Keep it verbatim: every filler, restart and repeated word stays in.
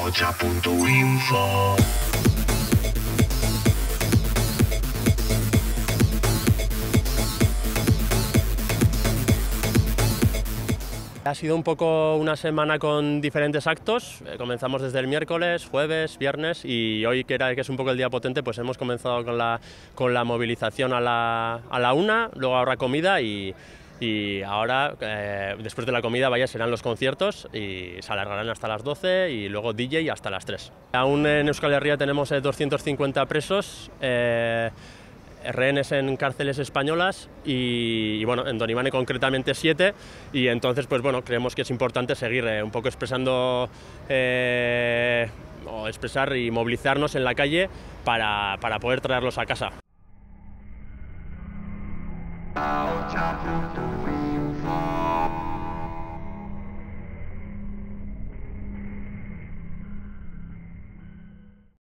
Mocha punto info. Ha sido un poco una semana con diferentes actos. Eh, comenzamos desde el miércoles, jueves, viernes y hoy, que, era, que es un poco el día potente, pues hemos comenzado con la, con la movilización a la, a la una, luego habrá comida y, y ahora, eh, después de la comida, vaya, serán los conciertos y se alargarán hasta las doce y luego D J hasta las tres. Aún en Euskal Herria tenemos eh, doscientos cincuenta presos, eh, rehenes en cárceles españolas y, y bueno, en Donibane concretamente siete, y entonces pues bueno, creemos que es importante seguir eh, un poco expresando eh, o expresar y movilizarnos en la calle para, para poder traerlos a casa.